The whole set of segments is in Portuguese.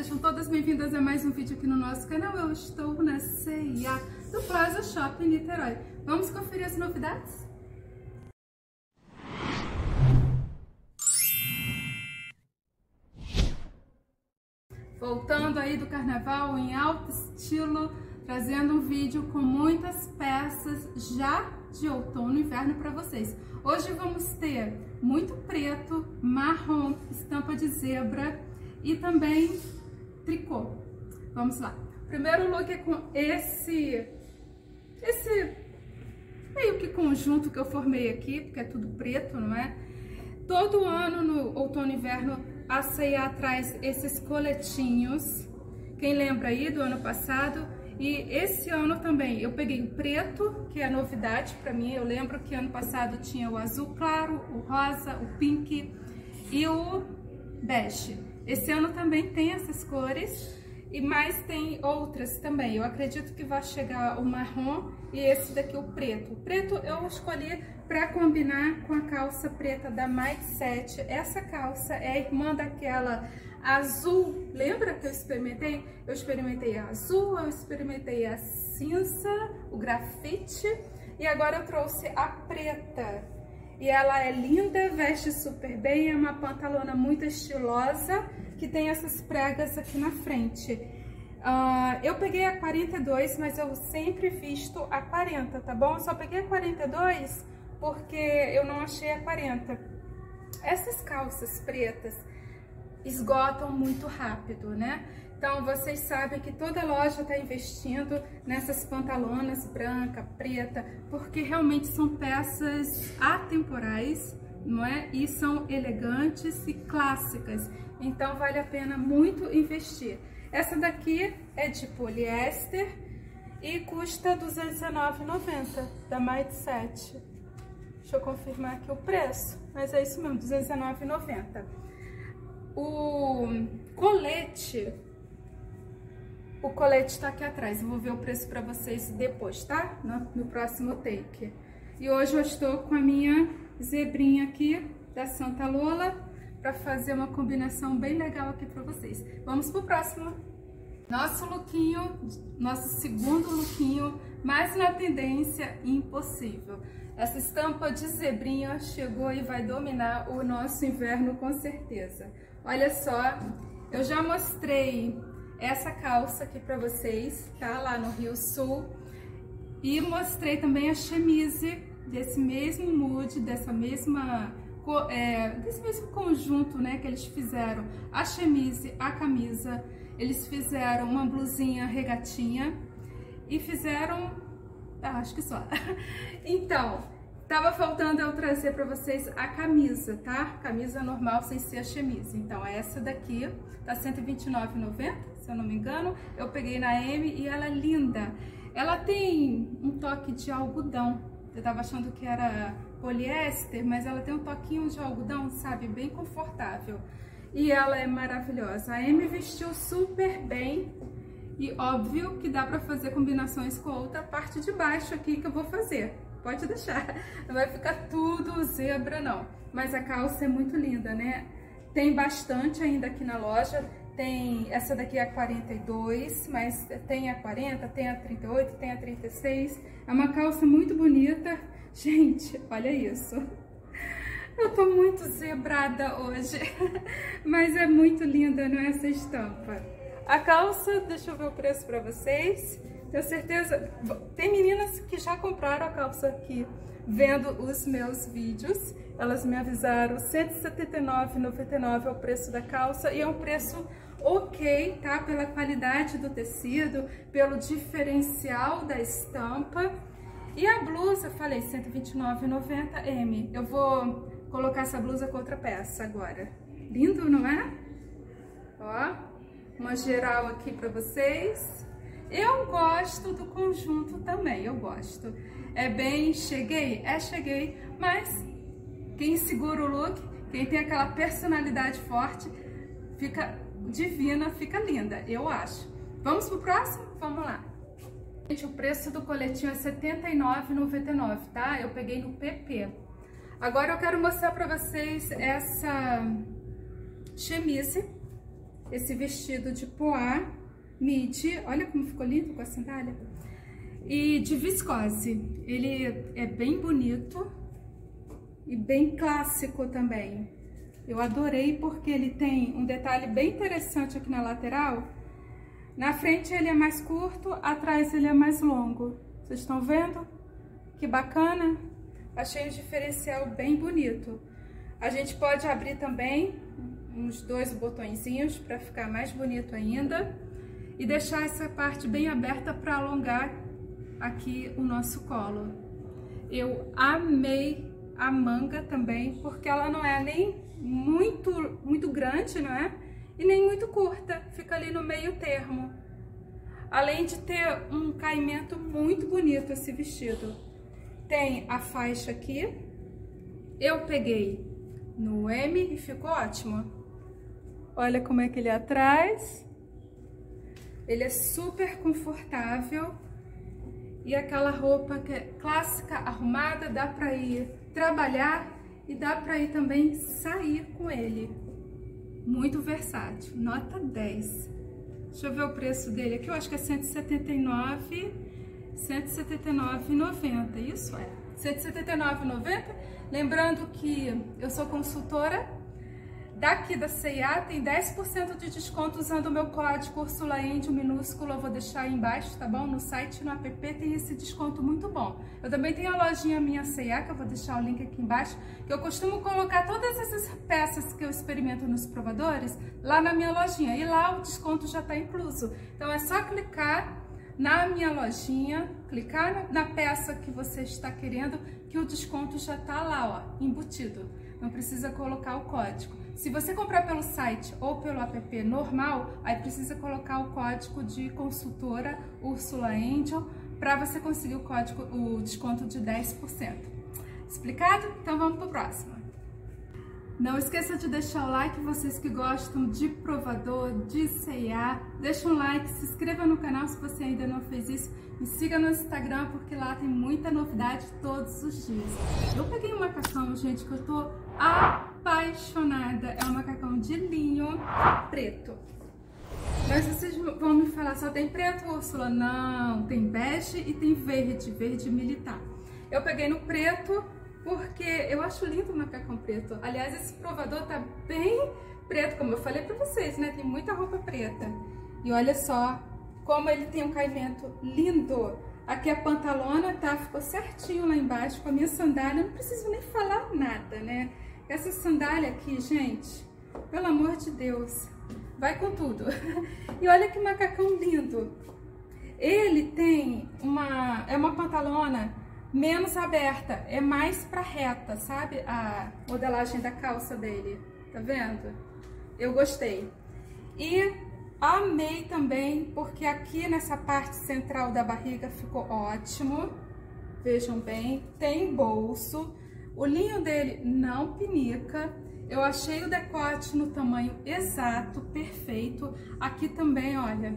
sejam todas bem-vindas a mais um vídeo aqui no nosso canal. Eu estou na C&A do Plaza Shopping Niterói. Vamos conferir as novidades? Voltando aí do carnaval em alto estilo, trazendo um vídeo com muitas peças já de outono e inverno para vocês. Hoje vamos ter muito preto, marrom, estampa de zebra e também tricô. Vamos lá. Primeiro look é com esse meio que conjunto que eu formei aqui, porque é tudo preto, não é? Todo ano no outono e inverno a C&A traz esses coletinhos. Quem lembra aí do ano passado? E esse ano também eu peguei o preto, que é novidade para mim. Eu lembro que ano passado tinha o azul claro, o rosa, o pink e o bege. Esse ano também tem essas cores, e mais tem outras também. Eu acredito que vai chegar o marrom e esse daqui o preto. O preto eu escolhi para combinar com a calça preta da Mindset. Essa calça é a irmã daquela azul. Lembra que eu experimentei? Eu experimentei a azul, eu experimentei a cinza, o grafite, e agora eu trouxe a preta. E ela é linda, veste super bem, é uma pantalona muito estilosa, que tem essas pregas aqui na frente. Eu peguei a 42, mas eu sempre visto a 40, tá bom? Eu só peguei a 42 porque eu não achei a 40. Essas calças pretas esgotam muito rápido, né? Então, vocês sabem que toda loja está investindo nessas pantalonas branca, preta, porque realmente são peças atemporais, não é? E são elegantes e clássicas. Então, vale a pena muito investir. Essa daqui é de poliéster e custa R$ 219,90 da Mindset. Deixa eu confirmar aqui o preço, mas é isso mesmo, R$ 219,90. O colete tá aqui atrás, eu vou ver o preço para vocês depois, tá? No próximo take. E hoje eu estou com a minha zebrinha aqui da Santa Lola para fazer uma combinação bem legal aqui para vocês. Vamos pro próximo. Nosso segundo lookinho, mais na tendência impossível. Essa estampa de zebrinha chegou e vai dominar o nosso inverno com certeza. Olha só, eu já mostrei essa calça aqui pra vocês, tá? Lá no Rio Sul. E mostrei também a chemise desse mesmo mood, desse mesmo conjunto, né? Que eles fizeram a chemise, a camisa. Eles fizeram uma blusinha regatinha e fizeram... acho que só. Então, tava faltando eu trazer pra vocês a camisa, tá? Camisa normal sem ser a chemise. Então, essa daqui tá R$ 129,90, se eu não me engano. Eu peguei na M e ela é linda. Ela tem um toque de algodão. Eu tava achando que era poliéster, mas ela tem um toquinho de algodão, sabe? Bem confortável. E ela é maravilhosa. A M vestiu super bem. E óbvio que dá pra fazer combinações com a outra parte de baixo aqui que eu vou fazer. Pode deixar. Não vai ficar tudo zebra, não. Mas a calça é muito linda, né? Tem bastante ainda aqui na loja. Tem essa daqui é a 42, mas tem a 40, tem a 38, tem a 36. É uma calça muito bonita. Gente, olha isso. Eu tô muito zebrada hoje. Mas é muito linda, não é, essa estampa? A calça, deixa eu ver o preço pra vocês. Tenho certeza, tem meninas que já compraram a calça aqui vendo os meus vídeos. Elas me avisaram, R$ 179,99 é o preço da calça e é um preço ok, tá? Pela qualidade do tecido, pelo diferencial da estampa. E a blusa, falei, R$ 129,90 M. Eu vou colocar essa blusa com outra peça agora. Lindo, não é? Ó, uma geral aqui pra vocês. Eu gosto do conjunto também, eu gosto. É bem, cheguei, mas quem segura o look, quem tem aquela personalidade forte, fica divina, fica linda, eu acho. Vamos pro próximo? Vamos lá. Gente, o preço do coletinho é R$ 79,99, tá? Eu peguei no PP. Agora eu quero mostrar pra vocês essa chemise esse vestido de poá midi, olha como ficou lindo com a sandália, e de viscose. Ele é bem bonito e bem clássico também. Eu adorei porque ele tem um detalhe bem interessante aqui na lateral. Na frente ele é mais curto, atrás ele é mais longo. Vocês estão vendo? Que bacana! Achei um diferencial bem bonito. A gente pode abrir também uns 2 botõezinhos para ficar mais bonito ainda e deixar essa parte bem aberta para alongar aqui o nosso colo. Eu amei a manga também, porque ela não é nem muito grande, não é? E nem muito curta, fica ali no meio termo. Além de ter um caimento muito bonito esse vestido. Tem a faixa aqui, eu peguei no M e ficou ótimo. Olha como é que ele é atrás. Ele é super confortável. E aquela roupa que é clássica, arrumada, dá pra ir trabalhar e dá pra ir também sair com ele. Muito versátil, nota 10. Deixa eu ver o preço dele aqui, eu acho que é R$179,90, isso é, R$179,90. Lembrando que eu sou consultora daqui da C&A, tem 10% de desconto usando o meu código UrsulaEndio minúsculo, eu vou deixar aí embaixo, tá bom? No site e no app tem esse desconto muito bom. Eu também tenho a lojinha minha C&A, que eu vou deixar o link aqui embaixo, que eu costumo colocar todas essas peças que eu experimento nos provadores lá na minha lojinha, e lá o desconto já tá incluso. Então é só clicar na minha lojinha, clicar na peça que você está querendo, que o desconto já tá lá, ó, embutido. Não precisa colocar o código. Se você comprar pelo site ou pelo app normal, aí precisa colocar o código de consultora UrsulaEndio para você conseguir o desconto de 10%. Explicado? Então vamos para o próximo. Não esqueça de deixar o like, vocês que gostam de provador, de C&A. Deixa um like, se inscreva no canal se você ainda não fez isso. Me siga no Instagram, porque lá tem muita novidade todos os dias. Eu peguei um macacão, gente, que eu tô apaixonada. É um macacão de linho preto. Mas vocês vão me falar, só tem preto, Úrsula? Não, tem bege e tem verde, verde militar. Eu peguei no preto porque eu acho lindo o macacão preto. Aliás, esse provador tá bem preto, como eu falei pra vocês, né? Tem muita roupa preta. E olha só como ele tem um caimento lindo. Aqui a pantalona, tá? Ficou certinho lá embaixo com a minha sandália. Não preciso nem falar nada, né? Essa sandália aqui, gente, pelo amor de Deus, vai com tudo. E olha que macacão lindo. Ele tem uma pantalona menos aberta, é mais pra reta, sabe? A modelagem da calça dele, tá vendo? Eu gostei. E amei também, porque aqui nessa parte central da barriga ficou ótimo. Vejam bem, tem bolso. O linho dele não pinica. Eu achei o decote no tamanho exato, perfeito. Aqui também, olha,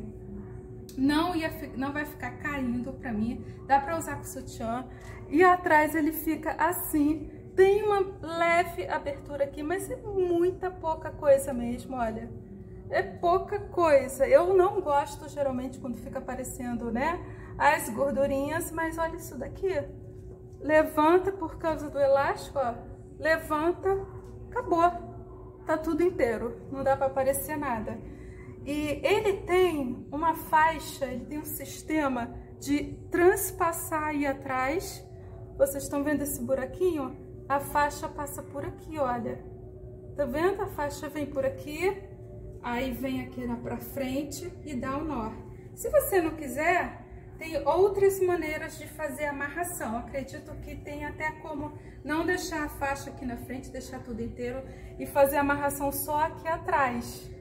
não vai ficar caindo pra mim. Dá pra usar com sutiã. E atrás ele fica assim. Tem uma leve abertura aqui, mas é muita pouca coisa mesmo, olha. É pouca coisa. Eu não gosto geralmente quando fica aparecendo, né, as gordurinhas, mas olha isso daqui. Levanta por causa do elástico, ó. Levanta, acabou. Tá tudo inteiro, não dá pra aparecer nada. E ele tem uma faixa, ele tem um sistema de transpassar aí atrás. Vocês estão vendo esse buraquinho? A faixa passa por aqui, olha. Tá vendo? A faixa vem por aqui, aí vem aqui pra frente e dá o nó. Se você não quiser, tem outras maneiras de fazer a amarração. Acredito que tem até como não deixar a faixa aqui na frente, deixar tudo inteiro e fazer a amarração só aqui atrás.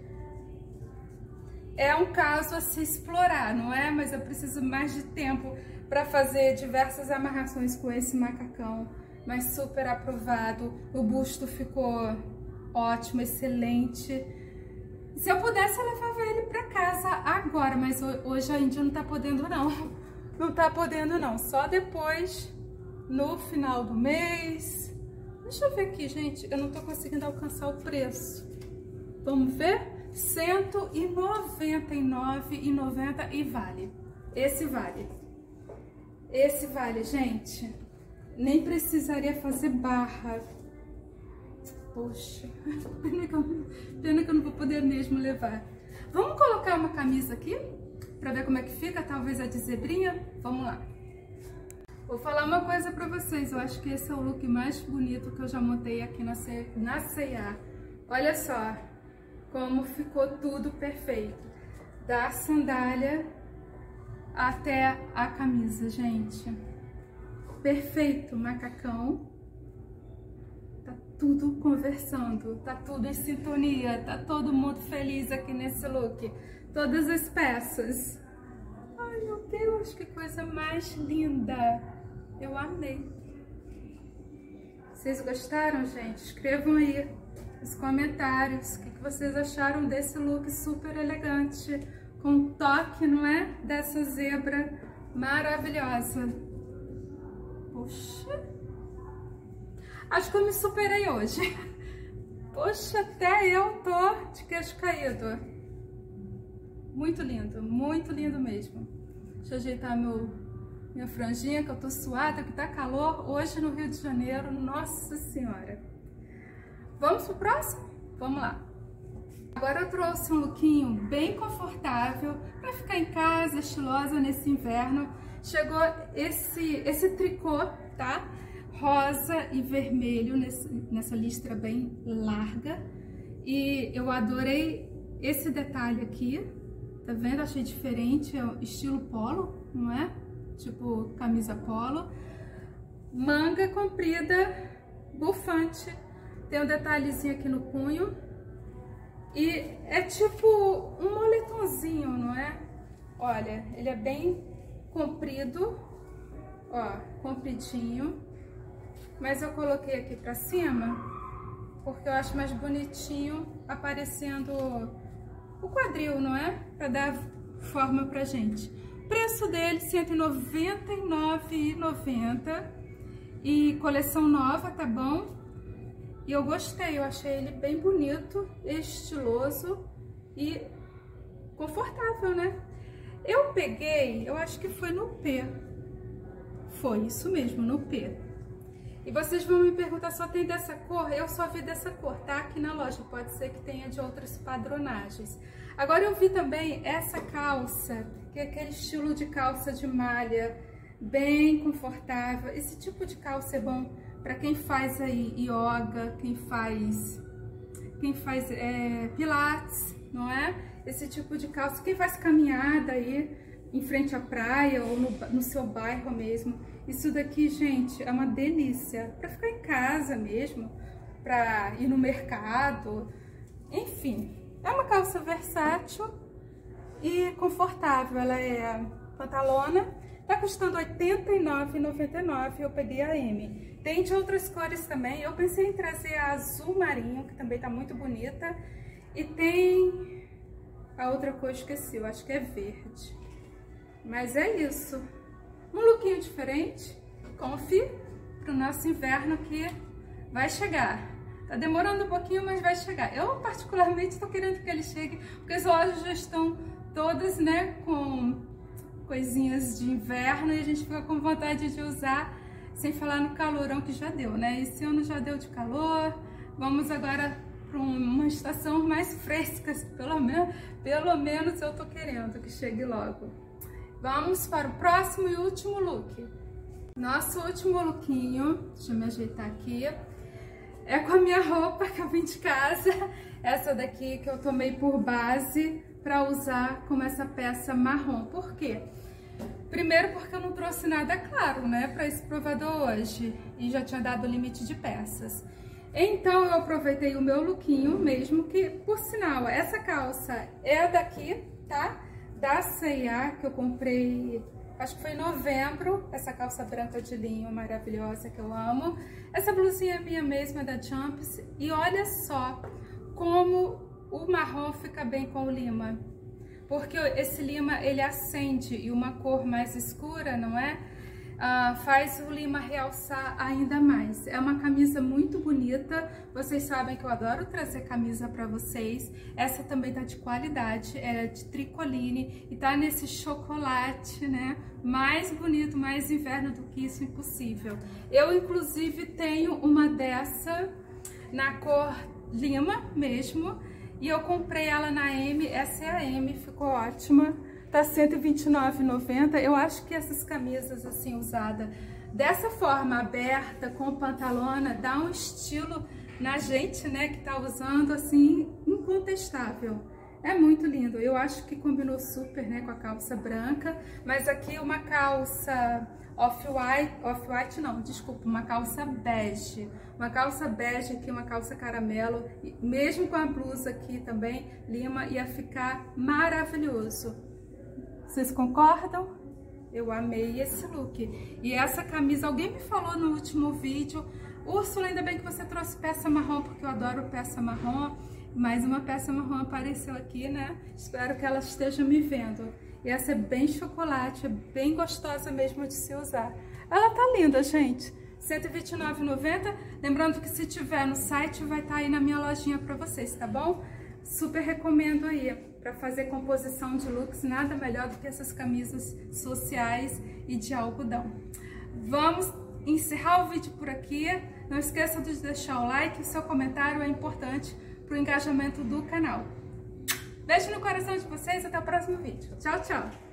É um caso a se explorar, não é? Mas eu preciso mais de tempo para fazer diversas amarrações com esse macacão. Mas super aprovado. O busto ficou ótimo, excelente. Se eu pudesse, eu levava ele para casa agora, mas hoje a Índia não tá podendo não. Não tá podendo não, só depois, no final do mês. Deixa eu ver aqui, gente, eu não tô conseguindo alcançar o preço. Vamos ver? R$199,90 e vale. Esse vale. Esse vale, gente. Nem precisaria fazer barra. Poxa, pena que eu não vou poder mesmo levar. Vamos colocar uma camisa aqui pra ver como é que fica, talvez a de zebrinha? Vamos lá. Vou falar uma coisa pra vocês, eu acho que esse é o look mais bonito que eu já montei aqui na C&A. Olha só como ficou tudo perfeito. Da sandália até a camisa, gente. Perfeito, macacão. Tá tudo conversando, tá tudo em sintonia, tá todo mundo feliz aqui nesse look. Todas as peças. Ai, meu Deus, que coisa mais linda. Eu amei. Vocês gostaram, gente? Escrevam aí nos comentários o que vocês acharam desse look super elegante, com um toque, não é? Dessa zebra maravilhosa. Poxa, acho que eu me superei hoje. Poxa, até eu tô de queixo caído. Muito lindo mesmo. Deixa eu ajeitar minha franjinha, que eu tô suada, que tá calor hoje no Rio de Janeiro. Nossa Senhora. Vamos pro próximo? Vamos lá. Agora eu trouxe um lookinho bem confortável para ficar em casa, estilosa nesse inverno. Chegou esse tricô, tá? Rosa e vermelho nessa listra bem larga. E eu adorei esse detalhe aqui. Tá vendo? Achei diferente, é estilo polo, não é? Tipo camisa polo. Manga comprida, bufante. Tem um detalhezinho aqui no punho. E é tipo um moletomzinho, não é? Olha, ele é bem comprido, ó, compridinho. Mas eu coloquei aqui pra cima, porque eu acho mais bonitinho aparecendo o quadril, não é? Pra dar forma pra gente. Preço dele, R$ 199,90. E coleção nova, tá bom? E eu gostei, eu achei ele bem bonito, estiloso e confortável, né? Eu peguei, eu acho que foi no P. Foi, isso mesmo, no P. E vocês vão me perguntar, só tem dessa cor? Eu só vi dessa cor, tá? Aqui na loja, pode ser que tenha de outras padronagens. Agora eu vi também essa calça, que é aquele estilo de calça de malha, bem confortável. Esse tipo de calça é bom para quem faz aí yoga, quem faz pilates, não é? Esse tipo de calça, quem faz caminhada aí em frente à praia ou no seu bairro mesmo. Isso daqui, gente, é uma delícia para ficar em casa mesmo, para ir no mercado, enfim. É uma calça versátil e confortável, ela é pantalona, tá custando R$ 89,99, eu peguei a M. Tem de outras cores também, eu pensei em trazer a azul marinho, que também tá muito bonita, e tem a outra cor, esqueci, eu acho que é verde. Mas é isso, um lookinho diferente, confie pro nosso inverno que vai chegar. Tá demorando um pouquinho, mas vai chegar. Eu particularmente tô querendo que ele chegue, porque as lojas já estão todas, né, com coisinhas de inverno e a gente fica com vontade de usar, sem falar no calorão que já deu, né? Esse ano já deu de calor, vamos agora para uma estação mais fresca, pelo menos eu tô querendo que chegue logo. Vamos para o próximo e último look. Nosso último lookinho, deixa eu me ajeitar aqui, é com a minha roupa que eu vim de casa, essa daqui que eu tomei por base para usar como essa peça marrom. Por quê? Primeiro porque eu não trouxe nada claro, né, para esse provador hoje e já tinha dado o limite de peças. Então eu aproveitei o meu lookinho mesmo, que por sinal, essa calça é a daqui, tá? Da C&A, que eu comprei, acho que foi em novembro, essa calça branca de linho maravilhosa que eu amo. Essa blusinha é minha mesma, da Jumps, e olha só como o marrom fica bem com o lima. Porque esse lima, ele acende, e uma cor mais escura, não é? faz o Lima realçar ainda mais. É uma camisa muito bonita, vocês sabem que eu adoro trazer camisa para vocês. Essa também tá de qualidade, é de tricoline e tá nesse chocolate, né? Mais bonito, mais inverno do que isso, impossível. Eu, inclusive, tenho uma dessa na cor Lima mesmo, e eu comprei ela na M, essa é a M, ficou ótima. Tá R$129,90. Eu acho que essas camisas assim usadas dessa forma aberta com pantalona dá um estilo na gente, né, que tá usando, assim, incontestável. É muito lindo. Eu acho que combinou super, né, com a calça branca, mas aqui uma calça off-white não, desculpa, uma calça bege. Uma calça bege aqui, uma calça caramelo, mesmo com a blusa aqui também, Lima, ia ficar maravilhoso. Vocês concordam? Eu amei esse look. E essa camisa, alguém me falou no último vídeo, Úrsula, ainda bem que você trouxe peça marrom, porque eu adoro peça marrom. Mais uma peça marrom apareceu aqui, né? Espero que ela esteja me vendo. E essa é bem chocolate, é bem gostosa mesmo de se usar. Ela tá linda, gente. R$129,90. Lembrando que se tiver no site, vai estar aí na minha lojinha pra vocês, tá bom? Super recomendo aí, para fazer composição de looks, nada melhor do que essas camisas sociais e de algodão. Vamos encerrar o vídeo por aqui. Não esqueça de deixar o like, o seu comentário é importante para o engajamento do canal. Beijo no coração de vocês, até o próximo vídeo. Tchau, tchau!